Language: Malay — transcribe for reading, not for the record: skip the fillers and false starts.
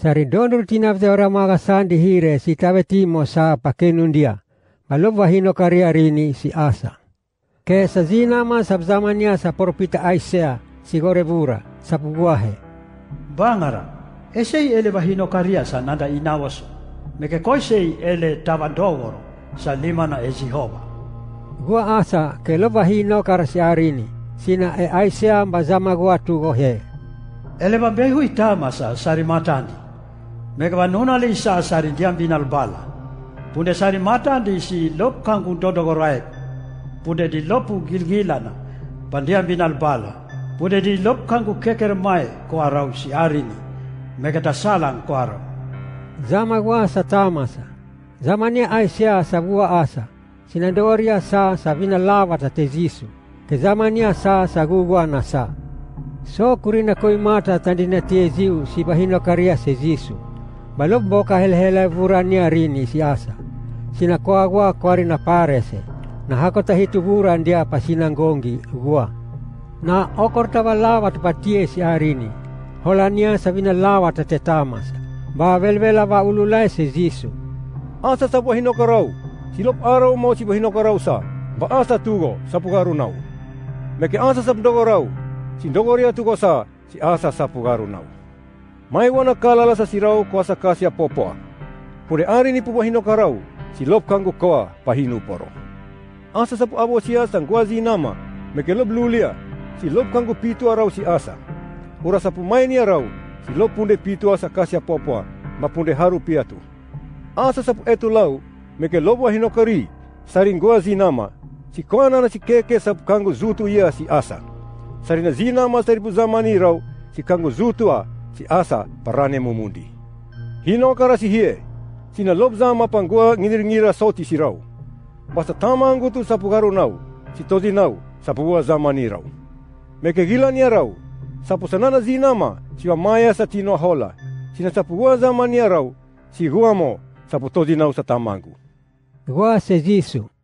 Sari donur tinavte ora magasan di hire si tawe timo sa pakenundia. Balov wahino karya rini si Asa. Ke sa zinama sa zamanya sa propita Aisea si Gorebura sa puguahe. Bangara, esei ele wahino karya sa nada inawaso. Meke koisei ele tavadogoro sa limana e Jehova. Gua Asa ke lo wahino kar si arini. Sina e Aisea mbazama gua tugohe. Ele babehu itama sa sari matandi. Meka wanuna li sa sari diam binal bala. Punde sari matandi si lop kangkung dodogoraek. Punde di lopu gilgilana. Pandiam binal bala. Punde di lop kangkung keker mai ko arau si arini. Meka tasalang ko arau. Zama gua sa tamasa. Zamania Aisea sa gua Asa. Sinadoria sa binal lava ta tezisu. Ke zamania sa gugua na sa. So kurina koi mata tandina tieziu si bahino karya sezisu. Balog boka helhela vurania rini si Asa. Sina koagua kwari na parese. Na hako tahitu vuran dia pasinanggongi gua. Na okor tavalawa tupatie si arini. Holania sabina lawa tatetamas. Ba velvela va ululai sezisu. Asa sa bahino karau. Silop araw mo si bahino karau sa. Ba asa tugo sa pugarunau. Meke asa sa pdogorau. Si dogoria tugo sa si Asa sa pugarunau. Mai wana kalala sa sirau kuasa kasya popoa. Pure ari ni pubahino karau, si lop kanggo koa pahinu poro. Asa sa abo siya sang kuazi nama, meke lop lulia, si lop kanggo pitu arau si Asa. Ura sa pumai ni arau, si lop punde pitu asa kasya popoa, mapunde haru piatu. Asa sa etu lau, meke lop wahino kari, saring kuazi nama, si koana na si keke sa kanggo zutu ia si Asa. Sarina zinama sari puzamani rau, si kanggo zutua, si Asa parane mumundi. Hino kara si hie, sina lop zama panggua ngirir-ngira soti si rau. Basta tamanggu tu sa pugarunau, si tozi nau sa pugua zamani rau. Meke gila niya rau, sa pusanana zinama siwa maya sa tino hola, sina sa pugua zamani rau, si guamo sa putozi nau sa tamanggu. Gua sezisu.